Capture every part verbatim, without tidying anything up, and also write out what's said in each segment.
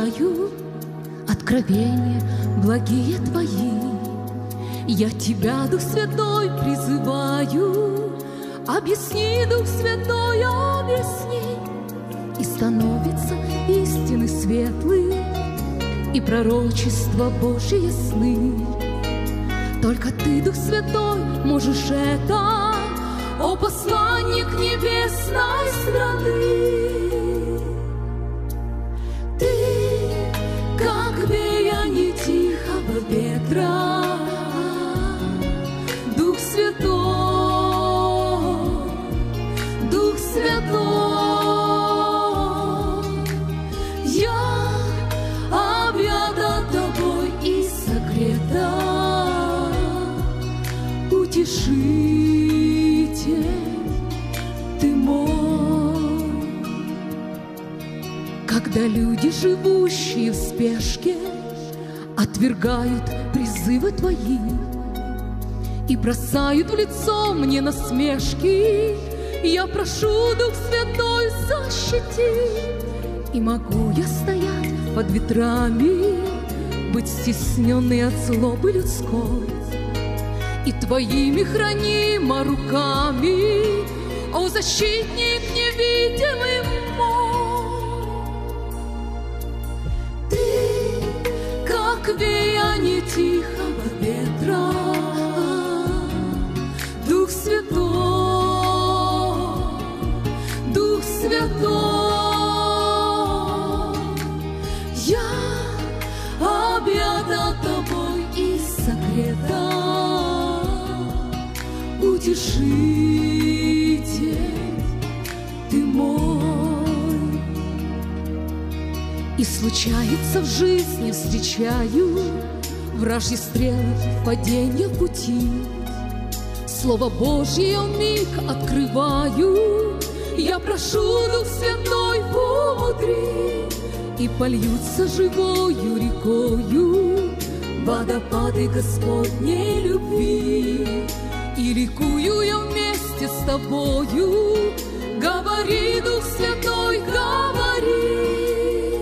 читаю откровения благие Твои. Я Тебя, Дух Святой, призываю. Объясни, Дух Святой, объясни. И становятся истины светлые и пророчества Божьи ясны. Только Ты, Дух Святой, можешь это, о посланник небесной страны. Ты, как веяние тихого ветра, Дух Святой, Дух Святой, я объята Тобой и согрета. Утешитель Ты мой. Когда люди, живущие в спешке, отвергают призывы Твои и бросают в лицо мне насмешки, я прошу, Дух Святой, защити. И могу я стоять под ветрами, быть стесненной от злобы людской, и Твоими хранима руками, о защитник невидимый мой. Ты, как веяние тихого ветра, Дух Святой, Дух Святой, я объята Тобой и согрета. Утешитель Ты мой. И случается в жизни, встречаю вражьи стрелы, паденья в пути. Слово Божье вмиг открываю, я прошу, Дух Святой, умудри. И польются живою рекою водопады Господней любви. И ликую я вместе с Тобою. Говори, Дух Святой, говори.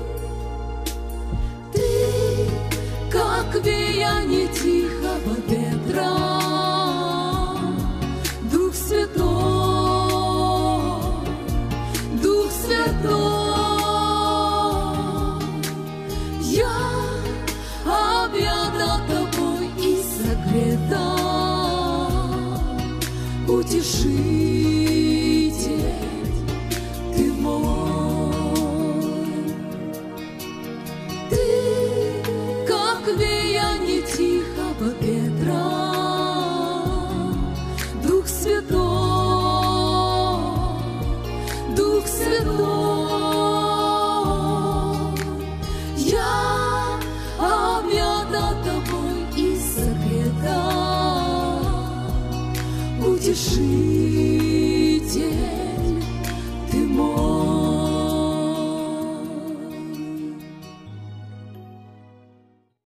Ты, как веяние тихого ветра, Дух Святой, Дух Святой, я объята Тобой и согрета. Утеши.